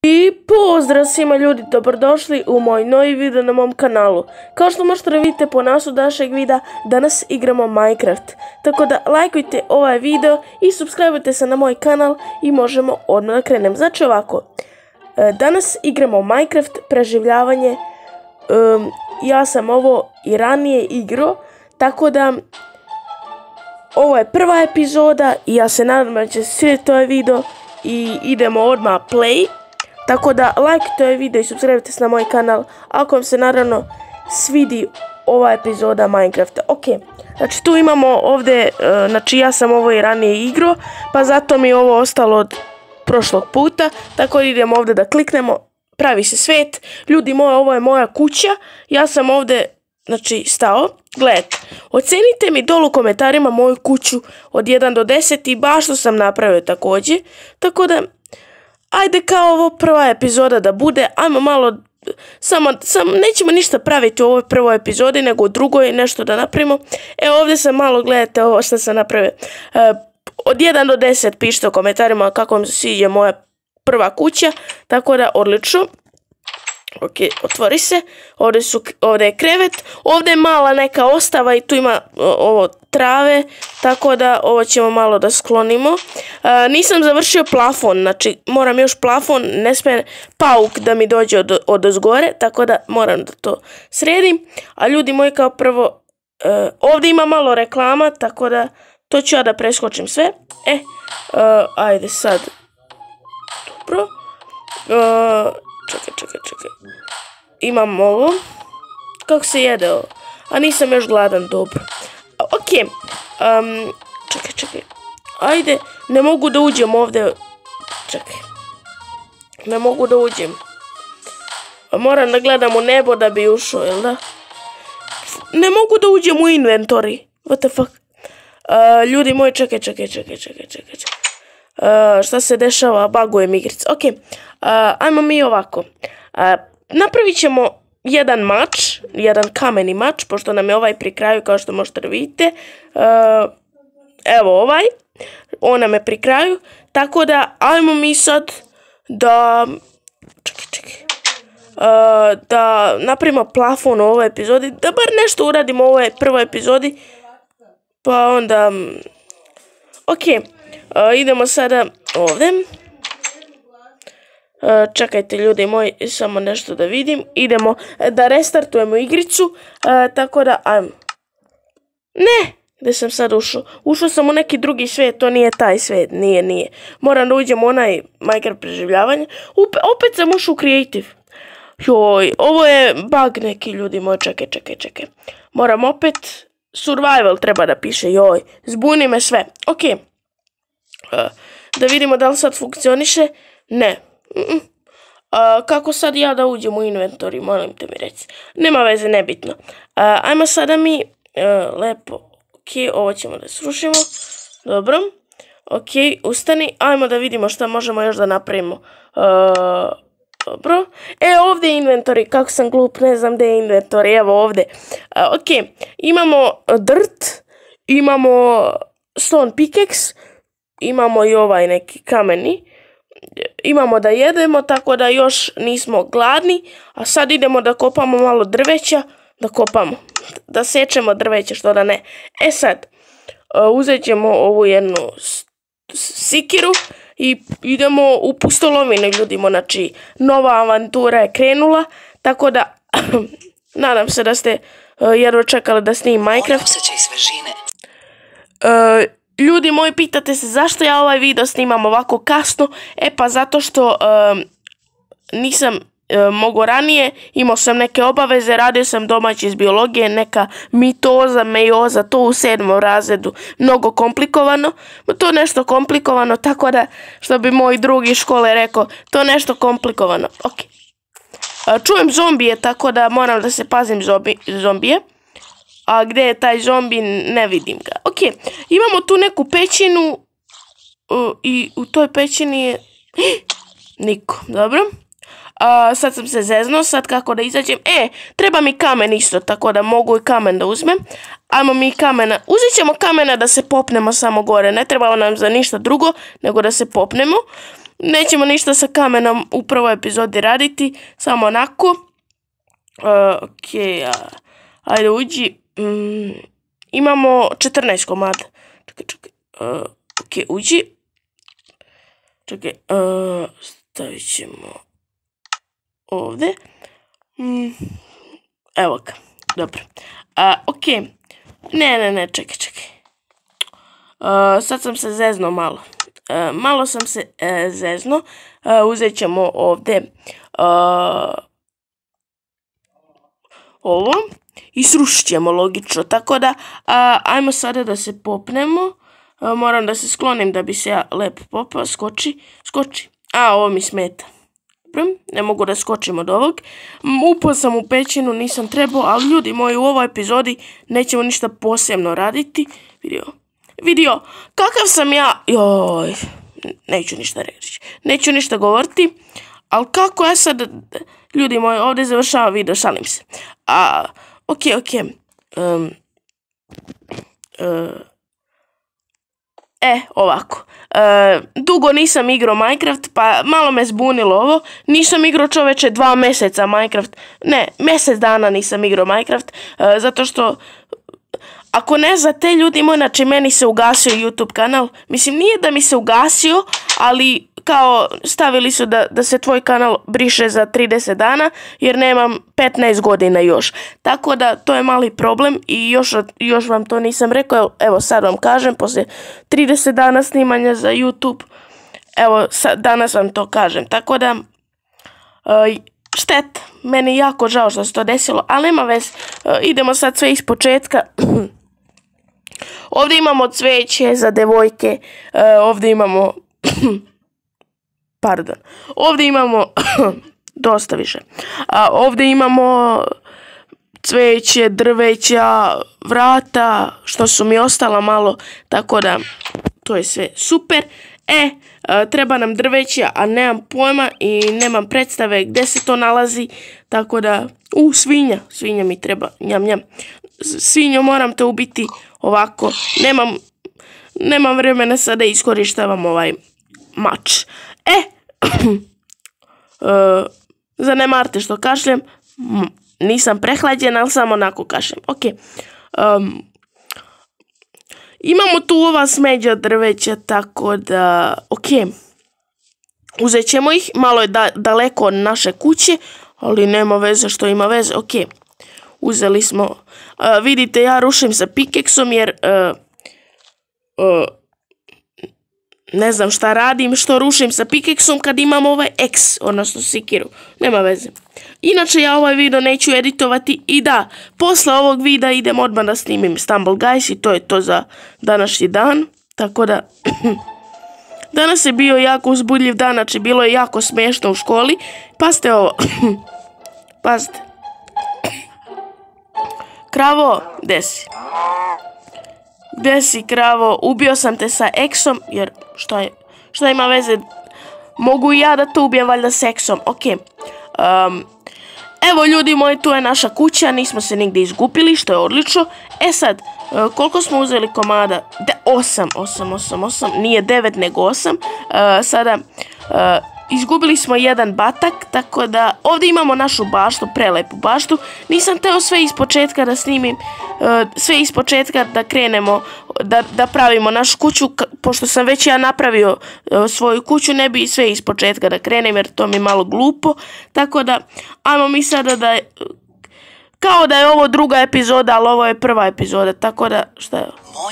I pozdrav svima ljudi, dobrodošli u moj novi video na mom kanalu. Kao što možete da vidite po naslovu današnjeg videa, danas igramo Minecraft. Tako da lajkujte ovaj video i subscribeujte se na moj kanal i možemo odmah da krenem. Znači ovako, danas igramo Minecraft preživljavanje. Ja sam ovo i ranije igrao, tako da ovo je prva epizoda i ja se nadam da će se svidjeti ovaj video i idemo odmah play. Tako da lajkujte ovaj video i subscribeujte se na moj kanal ako vam se naravno svidi ova epizoda Minecrafta. Ok, znači tu imamo ovdje, znači ja sam ovo i ranije igrao, pa zato mi je ovo ostalo od prošlog puta. Tako da idemo ovdje da kliknemo, pravi se svijet. Ljudi moji, ovo je moja kuća, ja sam ovdje znači stao. Gledajte, ocenite mi dolu u komentarima moju kuću od 1 do 10 i baš što sam napravio također. Tako da ajde kao ovo prva epizoda da bude, ajmo malo, samo nećemo ništa praviti u ovoj prvoj epizodi, nego u drugoj nešto da napravimo. Evo ovdje sam malo, gledajte ovo što sam napravio. Od 1 do 10 pišite u komentarima kako vam se sviđa moja prva kuća, tako da odlično. Ok, otvori se, ovdje je krevet, ovdje je mala neka ostava i tu ima ovo trave, tako da ovo ćemo malo da sklonimo. Nisam završio plafon, znači moram još plafon, ne smije pauk da mi dođe od ozgore, tako da moram da to sredim. A ljudi moji, kao prvo, ovdje ima malo reklama, tako da to ću ja da preskočim sve. Ajde sad, dobro. Čekaj. Imam ovo. Kako se jede ovo? A nisam još gladan, dobro. Ok. Čekaj. Ajde, ne mogu da uđem ovdje. Čekaj. Ne mogu da uđem. Moram da gledam u nebo da bi ušao, jel da? Ne mogu da uđem u inventory. What the fuck? Ljudi moji, čekaj. Šta se dešava? Bagujem igrice. Ok, ajmo mi ovako. Napravit ćemo jedan mač, jedan kameni mač, pošto nam je ovaj pri kraju, kao što možete da vidite. Evo ovaj, on nam je pri kraju, tako da ajmo mi sad da... Čekaj. Da napravimo plafon u ovoj epizodi, da bar nešto uradimo u ovoj prvoj epizodi, pa onda... Ok. Idemo sada ovdje. Čekajte ljudi moji, samo nešto da vidim. Idemo da restartujemo igricu. Tako da, ajmo. Ne! Gdje sam sad ušao? Ušao sam u neki drugi svijet, to nije taj svijet. Nije. Moram da uđem u onaj Minecraft preživljavanje. Opet sam ušao u creative. Joj, ovo je bug neki, ljudi moji. Čekaj. Moram opet. Survival treba da piše, joj. Zbuni me sve. Ok. Da vidimo da li sad funkcioniše. Ne. Kako sad ja da uđem u inventory, molim te mi reci. Nema veze, nebitno. Ajmo sada mi lepo. Ok, ovo ćemo da srušimo. Dobro. Ok, ustani. Ajmo da vidimo šta možemo još da napravimo. Dobro. Ovdje je inventory. Kako sam glup, ne znam gdje je inventory. Evo ovdje. Ok, imamo dirt. Imamo stone pickaxe. Imamo i ovaj neki kameni. Imamo da jedemo, tako da još nismo gladni. A sad idemo da kopamo malo drveća. Da sečemo drveće, što da ne. Sad, uzet ćemo ovu jednu sikiru i idemo u pustolovinu, ljudimo. Znači, nova avantura je krenula, tako da nadam se da ste jedva čekali da snimim Minecraft. Ljudi moji, pitate se zašto ja ovaj video snimam ovako kasno. Pa zato što nisam mogao ranije, imao sam neke obaveze, radio sam domaći iz biologije, neka mitoza, mejoza, to u 7. razredu, mnogo komplikovano. To nešto komplikovano, tako da, što bi moj drug iz škole rekao, to nešto komplikovano. Ok. Čujem zombije, tako da moram da se pazim zombije. A gdje je taj zombi, ne vidim ga. Ok, imamo tu neku pećinu i u toj pećini je... Niko, dobro. Sad sam se zeznuo, sad kako da izađem. Treba mi kamen isto, tako da mogu i kamen da uzmem. Ajmo mi kamena, uzet ćemo kamena da se popnemo samo gore. Ne treba nam za ništa drugo, nego da se popnemo. nećemo ništa sa kamenom u prvoj epizodi raditi, samo onako. Okej, ajde uđi. Imamo 14 komada. Čekaj. Okej, uđi. Čekaj, stavit ćemo ovdje. Evo ga, dobro. Okej, ne, čekaj. Sad sam se zeznuo malo. Malo sam se zeznuo. Uzet ćemo ovdje ovo i srušit ćemo logično. Tako da, ajmo sada da se popnemo. Moram da se sklonim da bi se ja lepo popao. Skoči. Ovo mi smeta. Ne mogu da skočim od ovog. Upao sam u pećinu, nisam trebao, ali ljudi moji, u ovoj epizodi nećemo ništa posebno raditi. Vidio, kakav sam ja... Joj, neću ništa reći. Neću ništa govoriti, ali kako ja sad... Ljudi moji, ovdje završavam video, šalim se. Okej. Ovako. Dugo nisam igrao Minecraft, pa malo me zbunilo ovo. Nisam igrao, čoveče, 2 mjeseca Minecraft. Ne, mjesec dana nisam igrao Minecraft, zato što... Ako ne znate, ljudi moji, znači meni se ugasio YouTube kanal. Mislim, nije da mi se ugasio, ali kao stavili su da se tvoj kanal briše za 30 dana, jer nemam 15 godina još. Tako da to je mali problem i još vam to nisam rekao. Evo sad vam kažem, poslije 30 dana snimanja za YouTube, evo danas vam to kažem. Tako da, šteta, meni je jako žao što se to desilo, ali nema veze. Idemo sad sve iz početka. Ovdje imamo cveće za devojke, ovdje imamo, ovdje imamo, dosta više, ovdje imamo cveće, drveća, vrata, što su mi ostala malo, tako da to je sve super. Treba nam drveća, a nemam pojma i nemam predstave gdje se to nalazi, tako da, svinja mi treba, njam. Svinjo, moram te ubiti ovako, nemam vremena sada da iskorištavam ovaj mač. Zanemarite što kašljem, nisam prehlađena, ali samo onako kašljem. Okej. Imamo tu ova smeđa drveća, tako da, okej. Uzet ćemo ih, malo je daleko od naše kuće, ali nema veze što ima veze, okej. Uzeli smo, vidite, ja rušim sa pikeksom jer ne znam šta radim, što rušim sa pikeksom kad imam ovaj X, odnosno sikiru, nema veze. Inače ja ovaj video neću editovati i da, posle ovog videa idem odmah da snimim Stumble Guys i to je to za današnji dan, tako da... Danas je bio jako uzbudljiv dan, znači bilo je jako smiješno u školi, pazite ovo, pazite. Kravo, gdje si kravo, ubio sam te sa X-om, jer šta ima veze, mogu i ja da te ubijem valjda s X-om, okej. Evo ljudi moji, tu je naša kuća, nismo se nigdje izgubili, što je odlično. Sad, koliko smo uzeli komada? 8, nije 9 nego 8. Sada, izgubili smo jedan batak, tako da ovdje imamo našu baštu, prelepu baštu. Nisam teo sve iz početka da snimim, sve iz početka da krenemo, da pravimo našu kuću, pošto sam već ja napravio svoju kuću, ne bi sve iz početka da krenem jer to mi je malo glupo. Tako da, ajmo mi sada da, kao da je ovo druga epizoda, ali ovo je prva epizoda, tako da, šta je ovo?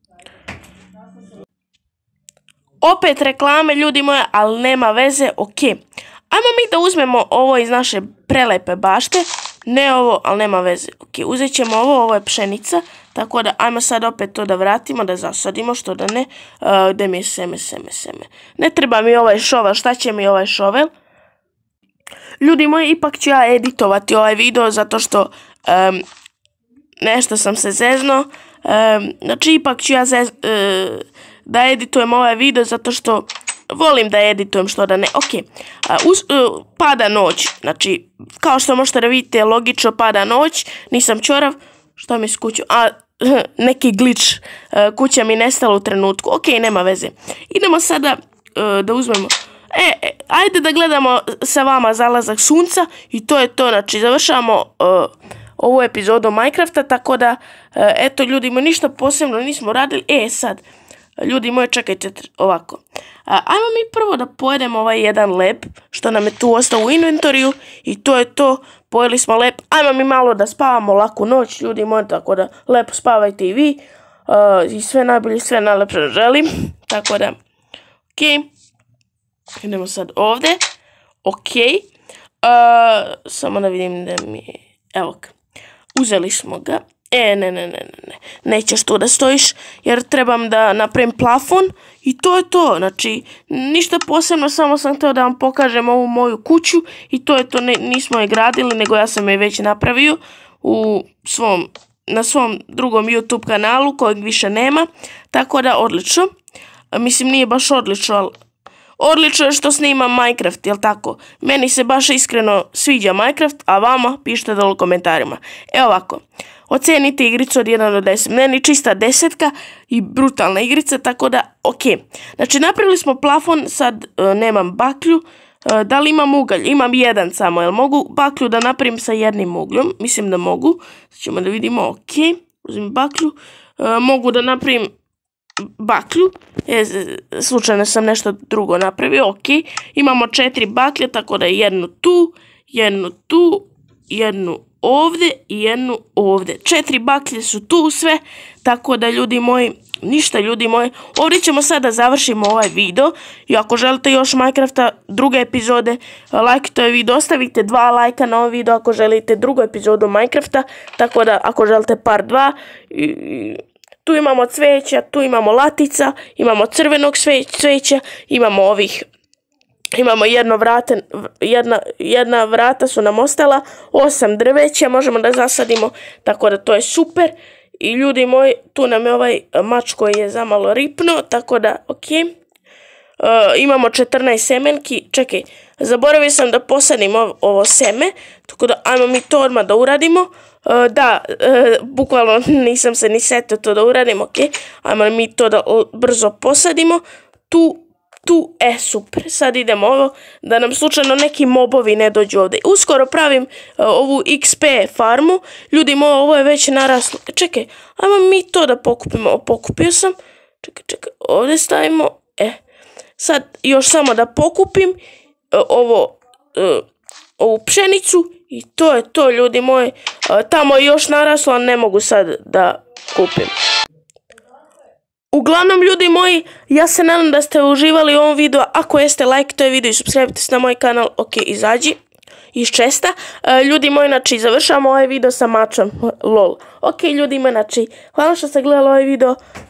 Opet reklame, ljudi moje, ali nema veze, okej. Ajmo mi da uzmemo ovo iz naše prelepe bašte. Ne ovo, ali nema veze. Okej, uzet ćemo ovo je pšenica. Tako da, ajmo sad opet to da vratimo, da zasadimo, što da ne. Gde mi je seme. Ne treba mi ovaj šovel, šta će mi ovaj šovel? Ljudi moji, ipak ću ja editovati ovaj video, zato što nešto sam se zeznuo. Znači, ipak ću ja da editujem ovaj video, zato što volim da editujem, što da ne. Okej, pada noć, znači, kao što možete da vidite, logično pada noć, nisam čorav, šta mi s kućom, neki glitch, kuća mi nestala u trenutku, okej, nema veze. Idemo sada da uzmemo, Ajde da gledamo sa vama zalazak sunca i to je to, znači završavamo ovu epizodu Minecrafta, tako da, eto ljudi moji, ništa posebno nismo radili. Sad, ljudi moji, čekajte ovako. Ajmo mi prvo da pojedemo ovaj jedan leb, što nam je tu ostao u inventoriju i to je to, pojeli smo leb. Ajmo mi malo da spavamo, laku noć, ljudi moji, tako da lepo spavajte i vi. I sve najbolje, sve najlepše želim, tako da, okej. Idemo sad ovdje. Okej. Samo da vidim da mi je... Evo ga. Uzeli smo ga. Ne. Nećeš tu da stojiš jer trebam da napravim plafon i to je to. Znači, ništa posebno, samo sam htio da vam pokažem ovu moju kuću i to je to. Nismo je gradili, nego ja sam je već napravio na svom drugom YouTube kanalu kojeg više nema. Tako da, odlično. Mislim, nije baš odlično, ali odlično je što snimam Minecraft, jel tako? Meni se baš iskreno sviđa Minecraft, a vama pišite dole u komentarima. Evo ovako, ocenite igricu od 1 do 10. Meni čista 10 i brutalna igrica, tako da, okej. Znači, napravili smo plafon, sad nemam baklju. Da li imam ugalj? Imam jedan samo, jel mogu baklju da napravim sa jednim ugljom? Mislim da mogu. Sad ćemo da vidimo, okej. Uzmem baklju. Mogu da napravim baklju. Slučajno sam nešto drugo napravio, okej. Imamo 4 baklje, tako da jednu tu, jednu ovdje i jednu ovdje. 4 baklje su tu sve, tako da ljudi moji, ništa ljudi moji, ovdje ćemo sada završimo ovaj video i ako želite još Minecrafta druge epizode, lajkite ovaj video, ostavite 2 lajka na ovaj video ako želite drugu epizodu Minecrafta, tako da ako želite part 2, tu imamo cveća, tu imamo latica, imamo crvenog cveća, imamo ovih, imamo jedna vrata su nam ostala, 8 drveća možemo da zasadimo, tako da to je super. I ljudi moji, tu nam je ovaj mač koji je zamalo ripno, tako da, okej. Imamo 14 semenki, čekaj, zaboravio sam da posadim ovo seme, tako da ajmo mi to odmah da uradimo. Da, bukvalno nisam se ni setio to da uradim, okej. Ajmo mi to da brzo posadimo. Tu, super. Sad idemo ovo, da nam slučajno neki mobovi ne dođu ovdje. Uskoro pravim ovu XP farmu. Ljudi moji, ovo je već naraslo. Čekaj, ajmo mi to da pokupimo. Pokupio sam. Čekaj, ovdje stavimo. Sad još samo da pokupim ovu pšenicu. I to je to, ljudi moji. Tamo je još naraslo, a ne mogu sad da kupim. Uglavnom, ljudi moji, ja se nadam da ste uživali u ovom videu. Ako jeste, lajkite ovaj video i subscribe se na moj kanal. Ok, izađi iz česta. Ljudi moji, znači, završamo ovaj video sa mačom. Lol. Ok, ljudi moji, znači, hvala što ste gledali ovaj video.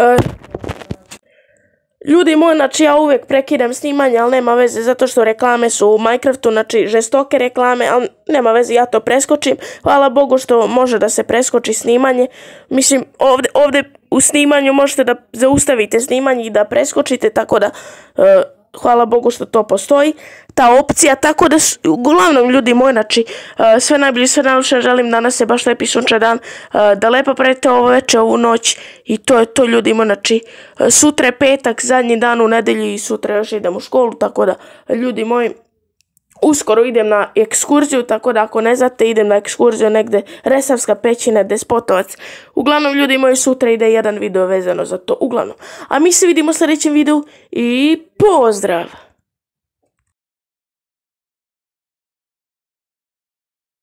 Ljudi moji, znači, ja uvijek prekidam snimanje, ali nema veze, zato što reklame su u Minecraftu, znači, žestoke reklame, ali nema veze, ja to preskočim. Hvala Bogu što može da se preskoči snimanje. Mislim, ovdje u snimanju možete da zaustavite snimanje i da preskočite, tako da, hvala Bogu što to postoji, ta opcija, tako da, uglavnom, ljudi moji, znači, sve najbolje, sve najljepše želim, danas je baš lepi sunčan dan, da lepo provedete ovo večer, ovu noć, i to je to, ljudi moji, znači, sutra je petak, zadnji dan u nedelji i sutra još idem u školu, tako da, ljudi moji, uskoro idem na ekskurziju, tako da ako ne znate, idem na ekskurziju negde Resavska pećina, Despotovac. Uglavnom, ljudi moji, sutra ide jedan video vezano za to, uglavnom. A mi se vidimo u sljedećem videu i pozdrav!